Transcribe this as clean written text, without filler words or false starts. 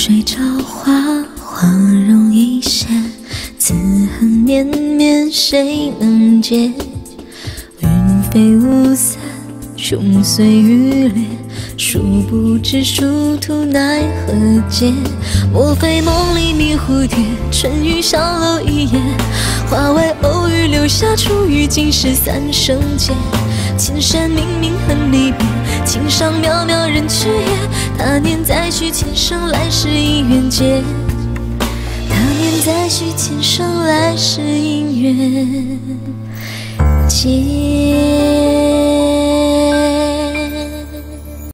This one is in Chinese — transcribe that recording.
水朝花，花容易谢，此恨绵绵谁能解？云飞雾散，穷岁欲裂，殊不知殊途奈何解？莫非梦里迷蝴蝶，春雨小楼一夜，化为偶遇留下初遇，竟是三生劫。前山明明恨离别，情伤渺渺人去也。他年再续前生来世姻缘结，他年再续前生来世姻缘结。